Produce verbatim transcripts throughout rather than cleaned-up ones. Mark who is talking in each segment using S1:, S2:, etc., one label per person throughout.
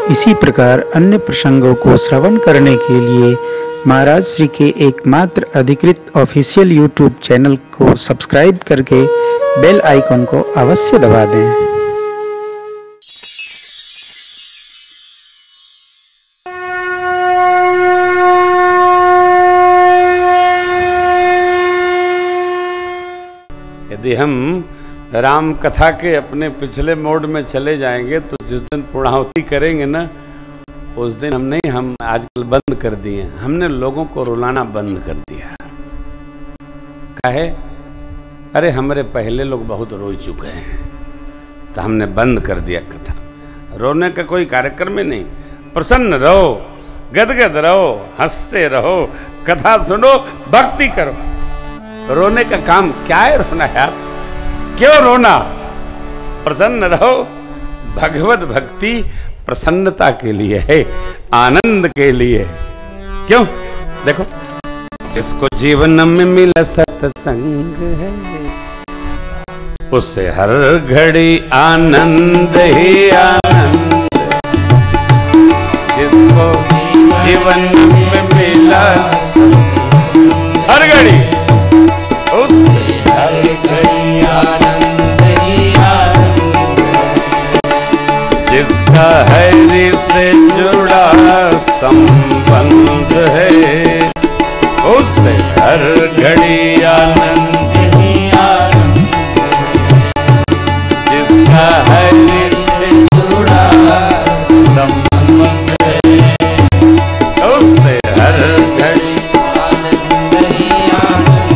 S1: इसी प्रकार अन्य प्रसंगों को श्रवण करने के लिए महाराज श्री के एकमात्र अधिकृत ऑफिशियल यूट्यूब चैनल को सब्सक्राइब करके बेल आइकन को अवश्य दबा दें।
S2: यदि हम राम कथा के अपने पिछले मोड में चले जाएंगे तो जिस दिन पूर्णाहुति करेंगे ना, उस दिन हम नहीं, हम आजकल बंद कर दिए, हमने लोगों को रुलाना बंद कर दिया। काहे? अरे हमारे पहले लोग बहुत रो चुके हैं तो हमने बंद कर दिया कथा। रोने का कोई कार्यक्रम ही नहीं। प्रसन्न रहो, गदगद रहो, हंसते रहो, कथा सुनो, भक्ति करो। रोने का काम क्या है? रोना यार, क्यों रोना? प्रसन्न रहो। भगवत भक्ति प्रसन्नता के लिए है, आनंद के लिए। क्यों? देखो, जिसको जीवन में मिला सत्संग है, उससे हर घड़ी आनंद ही आनंद। जिसको जीवन में मिला हर घड़ी, उससे हर घड़ी आनंद ही आनंद। जिसका हरि से जुड़ा संबंध है, उससे हर घड़ी आनंद ही आनंद। जिसका हरि से जुड़ा संबंध है, उससे हर घड़ी आनंद ही आनंद।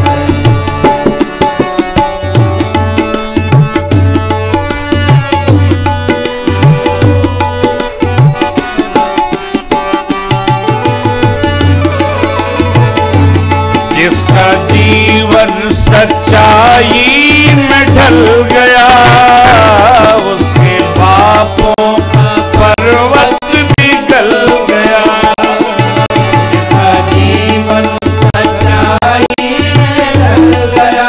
S2: जिसका जीवन सच्चाई में ढल गया, उसके पापों का पर्वत भी गल गया। जिसका जीवन सच्चाई में ढल गया,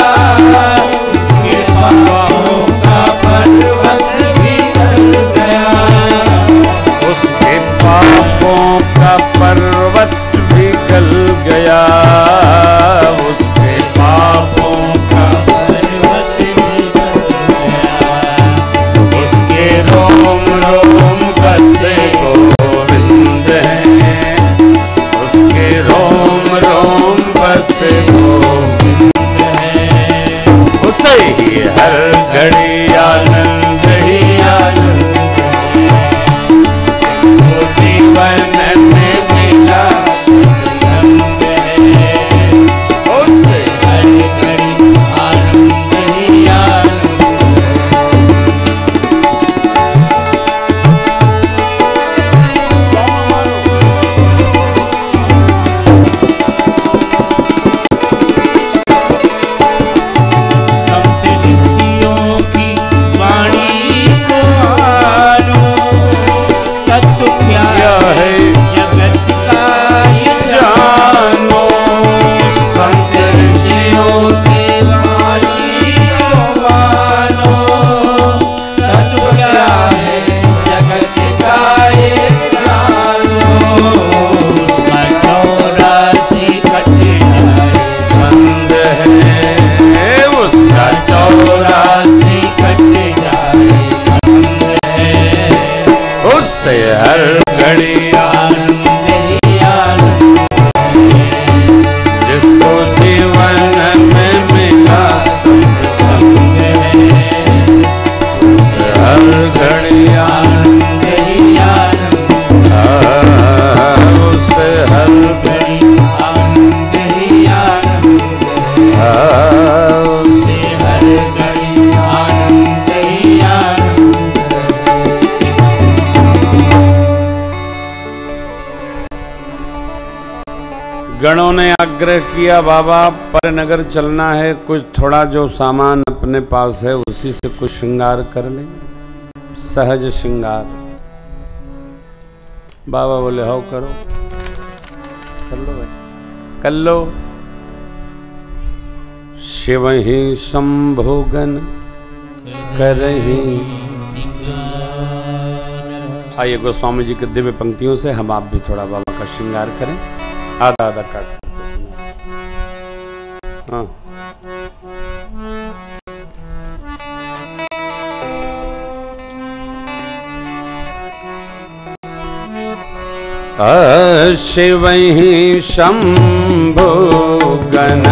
S2: उसके पापों का पर्वत भी गल गया। उसके पापों का पर्वत भी गल गया। उसके पापों का पर्वत भी गल गया। उसके रोम रोम बसे गोविंद हैं। उसके रोम रोम बसे गोविंद हैं। उसे ही हर घड़ी आनंद ही आनंद है। जिसको जीवन में मिला सत्संग है, उससे हर घड़ी आनंद ही आनंद संत ऋषियों की वाणी को मानो। तत्व क्या है जगत का ये जानो। संत ऋषियों की वाणी को मानो। तत्व क्या है जगत का ये जानो। उसका चौरासी कठिनाई बंद है। उसका चौरासी कठिनाई बंद है। उससे हर घड़ी आनंद ही आनंद है। जिसको जीवन में मिला सत्संग है, उससे हर घड़ी आनंद ही आनंद। उससे हर घड़ी आनंद ही आनंद। उससे हर घड़ी आनंद ही आनंद। गणों ने आग्रह किया, बाबा पर नगर चलना है, कुछ थोड़ा जो सामान अपने पास है उसी से कुछ श्रृंगार कर ले, सहज श्रृंगार। बाबा बोले हो करो, कर लो भाई, कर लो। शिव ही शंभुगन करहि आइए गोस्वामी जी के दिव्य पंक्तियों से हम आप भी थोड़ा बाबा का श्रृंगार करें। आधा आधा काट हाँ। शिव शंभु गण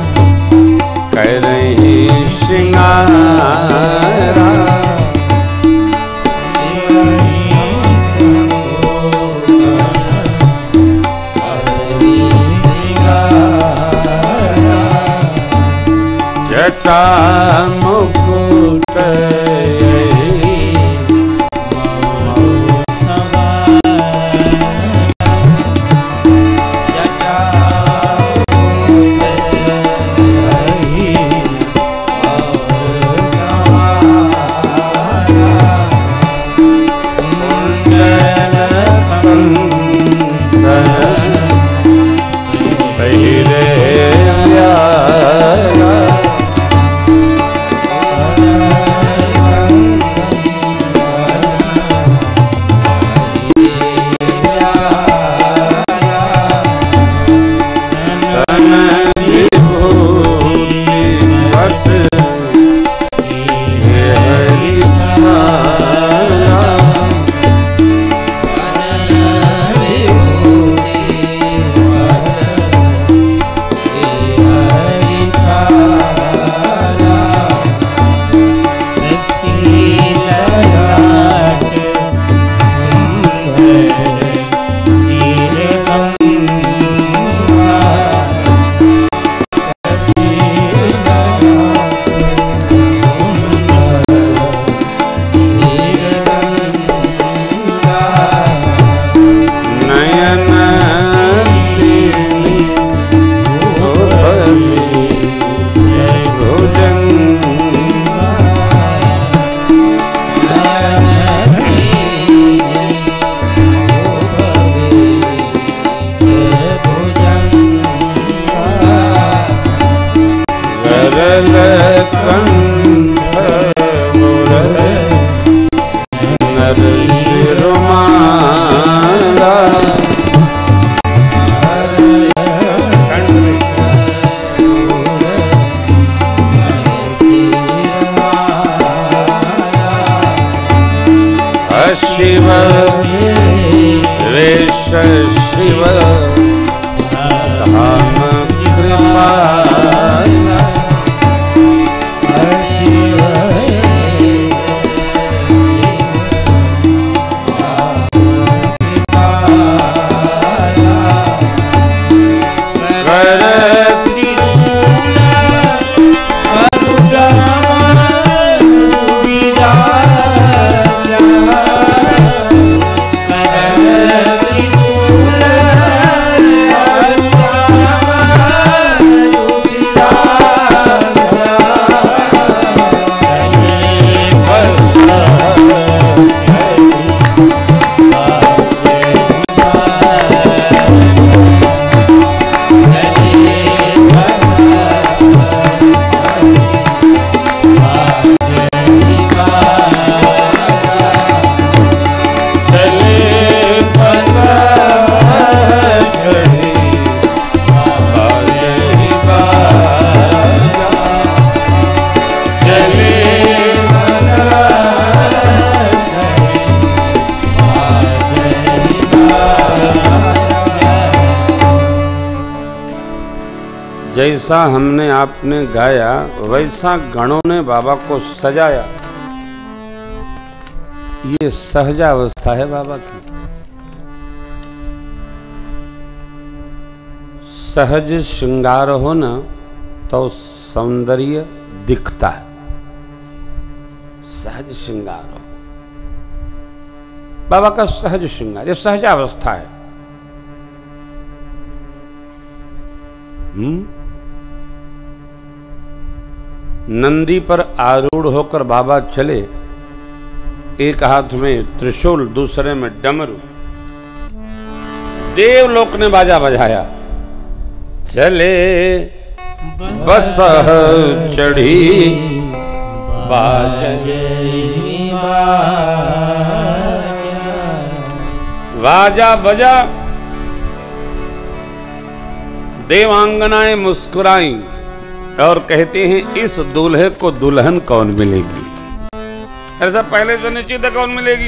S2: करहि श्रृंगारा जटा मुकुट शिव श्रेष्ठ शिव धाम कृपा जैसा हमने आपने गाया वैसा गणों ने बाबा को सजाया। ये सहजावस्था है बाबा की। सहज श्रृंगार हो न तो सौंदर्य दिखता है। सहज श्रृंगार हो, बाबा का सहज श्रृंगार, ये सहजावस्था है। हम्म नंदी पर आरूढ़ होकर बाबा चले, एक हाथ में त्रिशूल दूसरे में डमरू। देवलोक ने बाजा बजाया, चले बस चढ़ी बाजे वाजा बजा, देवांगनाएं मुस्कुराई और कहते हैं इस दूल्हे को दुल्हन कौन मिलेगी। ऐसा पहले से निश्चित है कौन मिलेगी।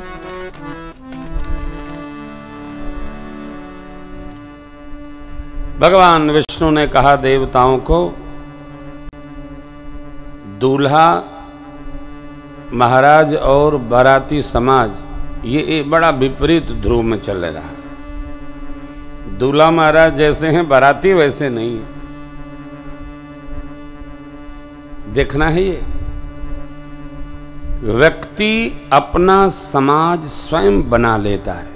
S2: भगवान विष्णु ने कहा देवताओं को, दूल्हा महाराज और बाराती समाज ये एक बड़ा विपरीत ध्रुव में चल रहा है। दूल्हा महाराज जैसे हैं बाराती वैसे नहीं। देखना है ये व्यक्ति अपना समाज स्वयं बना लेता है।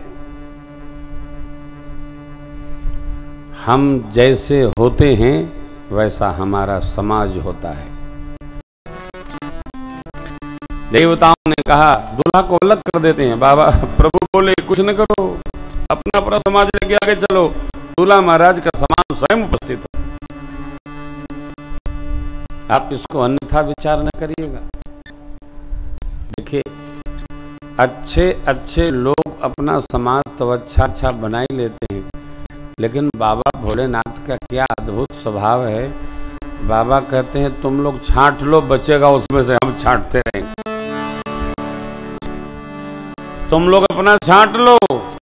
S2: हम जैसे होते हैं वैसा हमारा समाज होता है। देवताओं ने कहा दूल्हा को अलग कर देते हैं। बाबा प्रभु बोले कुछ न करो, अपना अपना समाज लेके आगे चलो। दूल्हा महाराज का समाज स्वयं उपस्थित हो। आप इसको अन्यथा विचार न करिएगा। देखिए, अच्छे अच्छे लोग अपना समाज तो अच्छा अच्छा बना ही लेते हैं, लेकिन बाबा भोलेनाथ का क्या अद्भुत स्वभाव है। बाबा कहते हैं तुम लोग छांट लो, बचेगा उसमें से हम छांटते रहेंगे। तुम लोग अपना छांट लो,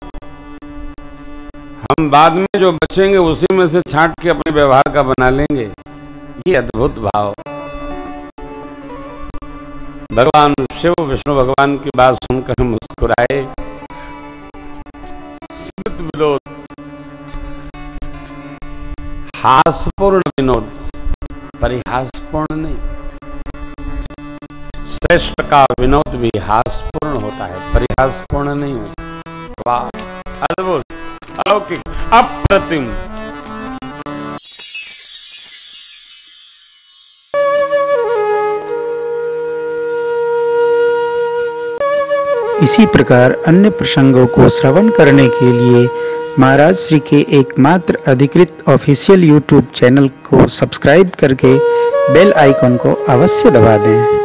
S2: हम बाद में जो बचेंगे उसी में से छांट के अपने व्यवहार का बना लेंगे। ये अद्भुत भाव। भगवान शिव विष्णु भगवान की बात सुनकर मुस्कुराए। स्मित विनोद, हास्यपूर्ण विनोद, परिहासपूर्ण नहीं। श्रेष्ठ का विनोद भी हास्यपूर्ण होता है, परिहासपूर्ण नहीं होता। वाह, अद्भुत, अलौकिक, अप्रतिम।
S1: इसी प्रकार अन्य प्रसंगों को श्रवण करने के लिए महाराज श्री के एकमात्र अधिकृत ऑफिशियल यूट्यूब चैनल को सब्सक्राइब करके बेल आइकन को अवश्य दबा दें।